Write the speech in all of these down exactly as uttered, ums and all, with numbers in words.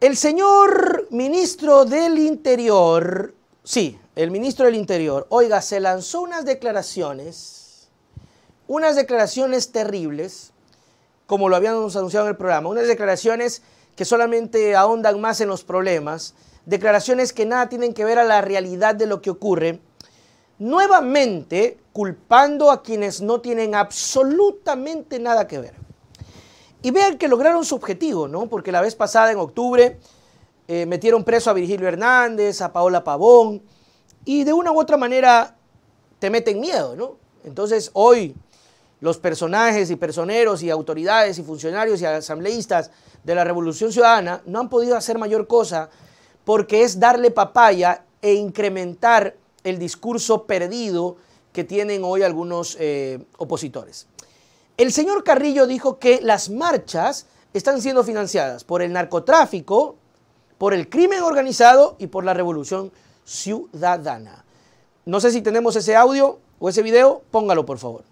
El señor ministro del Interior, sí, el ministro del Interior, oiga, se lanzó unas declaraciones, unas declaraciones terribles, como lo habíamos anunciado en el programa, unas declaraciones que solamente ahondan más en los problemas, declaraciones que nada tienen que ver a la realidad de lo que ocurre, nuevamente culpando a quienes no tienen absolutamente nada que ver. Y vean que lograron su objetivo, ¿no? Porque la vez pasada, en octubre, eh, metieron preso a Virgilio Hernández, a Paola Pavón, y de una u otra manera te meten miedo, ¿no? Entonces, hoy los personajes y personeros y autoridades y funcionarios y asambleístas de la Revolución Ciudadana no han podido hacer mayor cosa porque es darle papaya e incrementar el discurso perdido que tienen hoy algunos eh, opositores. El señor Carrillo dijo que las marchas están siendo financiadas por el narcotráfico, por el crimen organizado y por la Revolución Ciudadana. No sé si tenemos ese audio o ese video, póngalo por favor.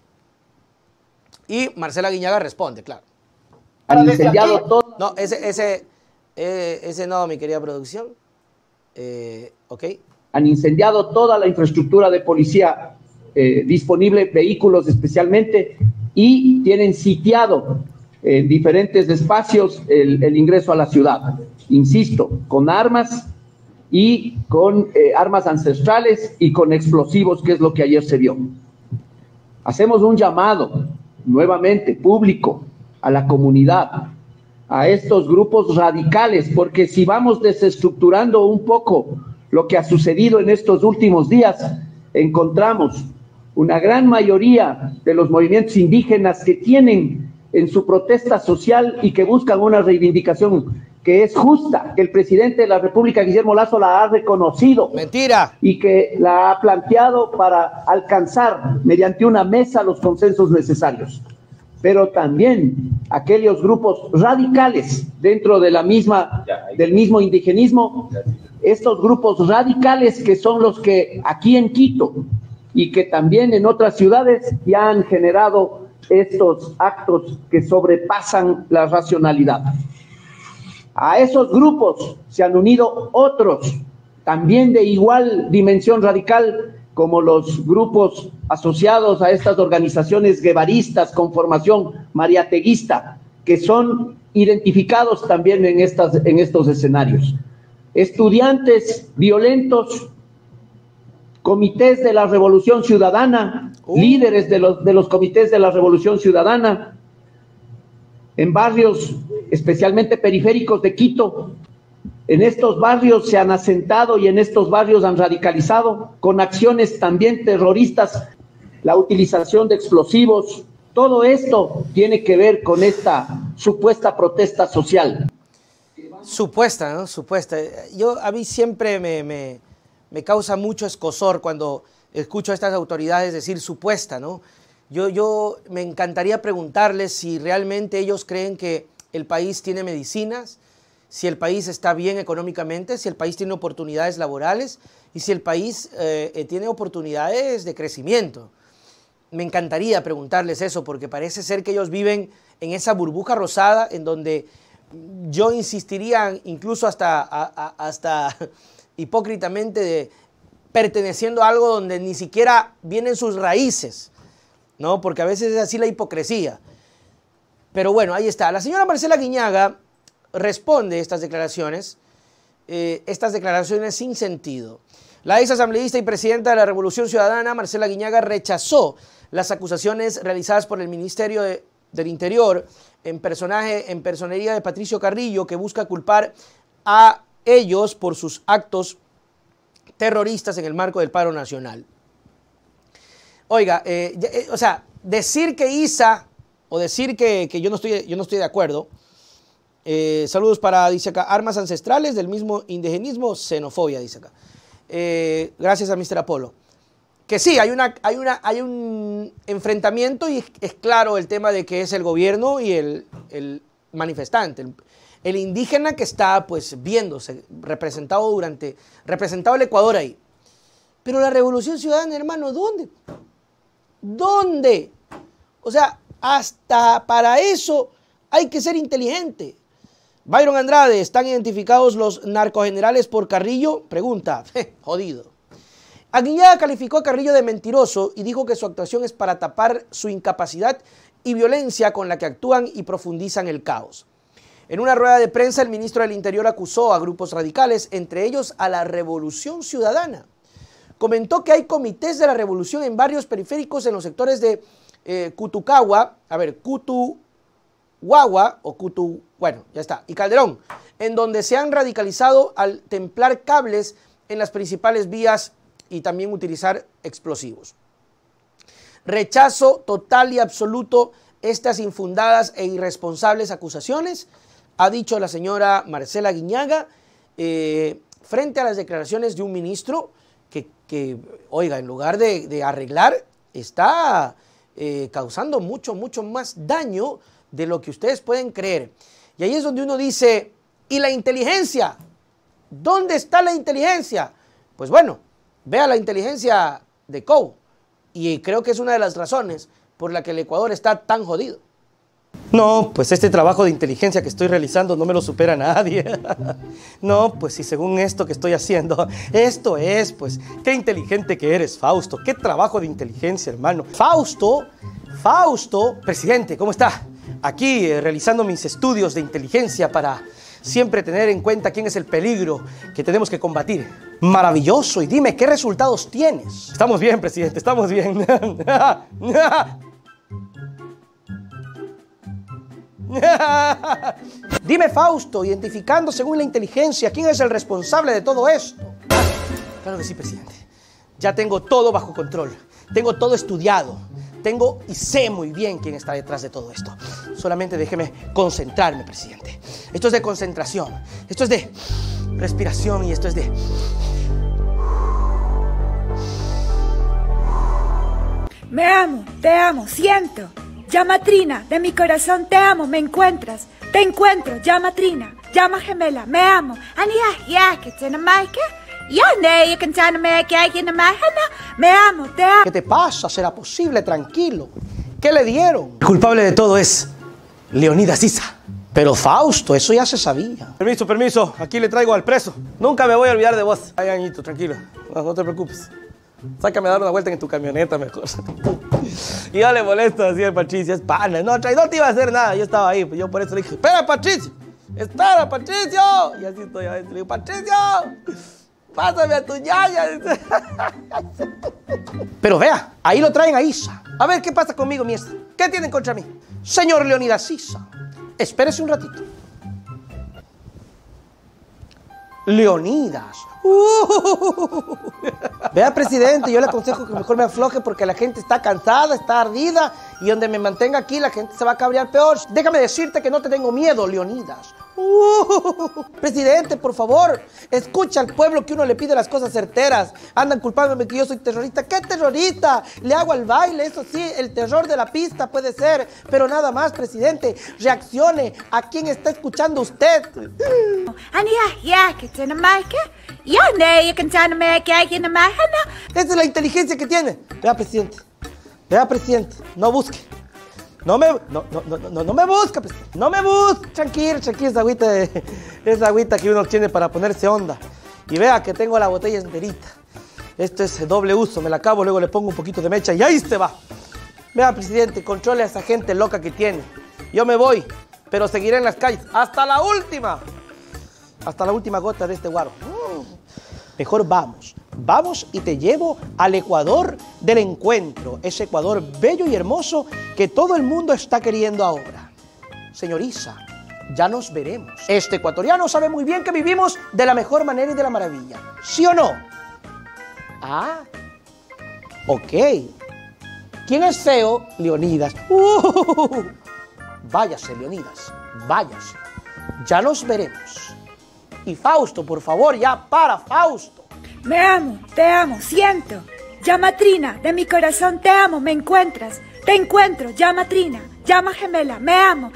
Y Marcela Guiñaga responde, claro. Han incendiado todo. No, ese, ese, eh, ese no, mi querida producción. Eh, ok. Han incendiado toda la infraestructura de policía eh, disponible, vehículos especialmente, y tienen sitiado en diferentes espacios el, el ingreso a la ciudad. Insisto, con armas y con eh, armas ancestrales y con explosivos, que es lo que ayer se vio. Hacemos un llamado nuevamente público a la comunidad, a estos grupos radicales, porque si vamos desestructurando un poco lo que ha sucedido en estos últimos días, encontramos una gran mayoría de los movimientos indígenas que tienen en su protesta social y que buscan una reivindicación que es justa, que el presidente de la República, Guillermo Lasso, la ha reconocido. Mentira. Y que la ha planteado para alcanzar mediante una mesa los consensos necesarios. Pero también aquellos grupos radicales dentro de la misma, del mismo indigenismo, estos grupos radicales que son los que aquí en Quito y que también en otras ciudades ya han generado estos actos que sobrepasan la racionalidad. A esos grupos se han unido otros, también de igual dimensión radical, como los grupos asociados a estas organizaciones guevaristas con formación mariateguista, que son identificados también en, estas, en estos escenarios. Estudiantes violentos, comités de la Revolución Ciudadana, uh. líderes de los, de los comités de la Revolución Ciudadana, en barrios especialmente periféricos de Quito. En estos barrios se han asentado y en estos barrios han radicalizado con acciones también terroristas, la utilización de explosivos. Todo esto tiene que ver con esta supuesta protesta social. Supuesta, ¿no? Supuesta. Yo, a mí siempre me, me, me causa mucho escozor cuando escucho a estas autoridades decir supuesta, ¿no? Yo, yo me encantaría preguntarles si realmente ellos creen que el país tiene medicinas, si el país está bien económicamente, si el país tiene oportunidades laborales y si el país eh, tiene oportunidades de crecimiento. Me encantaría preguntarles eso porque parece ser que ellos viven en esa burbuja rosada en donde yo insistiría incluso hasta, a, a, hasta hipócritamente de perteneciendo a algo donde ni siquiera vienen sus raíces, ¿no? Porque a veces es así la hipocresía. Pero bueno, ahí está. La señora Marcela Guiñaga responde estas declaraciones, eh, estas declaraciones sin sentido. La ex asambleísta y presidenta de la Revolución Ciudadana, Marcela Guiñaga, rechazó las acusaciones realizadas por el Ministerio de, del Interior en personaje, en personería de Patricio Carrillo, que busca culpar a ellos por sus actos terroristas en el marco del paro nacional. Oiga, eh, eh, o sea, decir que I S A o decir que, que yo, no estoy, yo no estoy de acuerdo. Eh, saludos para, dice acá, armas ancestrales del mismo indigenismo, xenofobia, dice acá. Eh, gracias a mister Apolo. Que sí, hay, una, hay, una, hay un enfrentamiento y es claro el tema de que es el gobierno y el, el manifestante, el, el indígena que está pues viéndose representado durante, representado el Ecuador ahí. Pero la Revolución Ciudadana, hermano, ¿dónde? ¿Dónde? O sea, hasta para eso hay que ser inteligente. Byron Andrade, ¿están identificados los narcogenerales por Carrillo? Pregunta, jodido. Aguiñaga calificó a Carrillo de mentiroso y dijo que su actuación es para tapar su incapacidad y violencia con la que actúan y profundizan el caos. En una rueda de prensa, el ministro del Interior acusó a grupos radicales, entre ellos a la Revolución Ciudadana. Comentó que hay comités de la revolución en barrios periféricos en los sectores de eh, Cutucagua, a ver, Cutuguagua o Cutu, bueno, ya está, y Calderón, en donde se han radicalizado al templar cables en las principales vías y también utilizar explosivos. Rechazo total y absoluto estas infundadas e irresponsables acusaciones, ha dicho la señora Marcela Aguiñaga, eh, frente a las declaraciones de un ministro que, que oiga, en lugar de, de arreglar, está eh, causando mucho, mucho más daño de lo que ustedes pueden creer. Y ahí es donde uno dice, ¿y la inteligencia? ¿Dónde está la inteligencia? Pues bueno, vea la inteligencia de Cobo. Y creo que es una de las razones por la que el Ecuador está tan jodido. No, pues este trabajo de inteligencia que estoy realizando no me lo supera nadie. No, pues si según esto que estoy haciendo, esto es, pues, qué inteligente que eres, Fausto. Qué trabajo de inteligencia, hermano. Fausto, Fausto, presidente, ¿cómo está? Aquí eh, realizando mis estudios de inteligencia para siempre tener en cuenta quién es el peligro que tenemos que combatir. Maravilloso. Y dime, ¿qué resultados tienes? Estamos bien, presidente, estamos bien. Dime, Fausto, identificando según la inteligencia, ¿quién es el responsable de todo esto? Claro que sí, presidente. Ya tengo todo bajo control. Tengo todo estudiado. Tengo y sé muy bien quién está detrás de todo esto. Solamente déjeme concentrarme, presidente. Esto es de concentración. Esto es de respiración y esto es de... Me amo, te amo, siento. Llama Trina, de mi corazón te amo, me encuentras. Te encuentro, llama Trina. Llama gemela, me amo. Me amo, te amo. ¿Qué te pasa? ¿Será posible? Tranquilo. ¿Qué le dieron? El culpable de todo es Leonidas Issa. Pero Fausto, eso ya se sabía. Permiso, permiso. Aquí le traigo al preso. Nunca me voy a olvidar de vos. Ay, Añito, tranquilo. No, no te preocupes. Sácame a dar una vuelta en tu camioneta mejor. Y yo le molesto así al Patricio. Es pana. No, no te iba a hacer nada. Yo estaba ahí. Yo por eso le dije, espera, Patricio. Espera, Patricio. Y así estoy adentro. Le digo, Patricio, pásame a tu ñaña. Pero vea, ahí lo traen a Issa. A ver, ¿qué pasa conmigo, miestra? ¿Qué tienen contra mí? Señor Leonidas Issa, espérese un ratito. Leonidas. Uh. Vea, presidente, yo le aconsejo que mejor me afloje porque la gente está cansada, está ardida y donde me mantenga aquí la gente se va a cabrear peor. Déjame decirte que no te tengo miedo, Leonidas. Uh, presidente, por favor, escucha al pueblo que uno le pide las cosas certeras. Andan culpándome que yo soy terrorista. ¿Qué terrorista? Le hago al baile, eso sí, el terror de la pista puede ser, pero nada más, presidente. Reaccione a quien está escuchando usted. Esa es la inteligencia que tiene. Vea, presidente. Vea, presidente. No busque. No me, no, no, no, no, no me busca, presidente. No me busca. Tranquilo, tranquilo. Esa agüita, de, esa agüita que uno tiene para ponerse onda. Y vea que tengo la botella enterita. Esto es doble uso. Me la acabo, luego le pongo un poquito de mecha y ahí se va. Vea, presidente, controle a esa gente loca que tiene. Yo me voy, pero seguiré en las calles. Hasta la última. Hasta la última gota de este guaro. Mejor vamos. Vamos y te llevo al Ecuador del encuentro. Ese Ecuador bello y hermoso que todo el mundo está queriendo ahora. Señor Issa, ya nos veremos. Este ecuatoriano sabe muy bien que vivimos de la mejor manera y de la maravilla. ¿Sí o no? Ah, ok. ¿Quién es feo? Leonidas. Uh, váyase, Leonidas, váyase. Ya nos veremos. Y Fausto, por favor, ya para, Fausto. Me amo, te amo, siento. Llama Trina, de mi corazón te amo, me encuentras. Te encuentro, llama Trina. Llama gemela, me amo.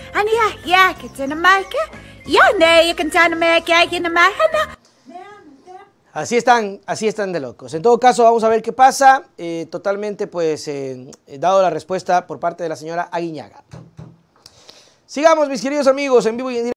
Así están, así están de locos. En todo caso, vamos a ver qué pasa. Eh, totalmente, pues, eh, dado la respuesta por parte de la señora Aguiñaga. Sigamos, mis queridos amigos, en vivo y en directo.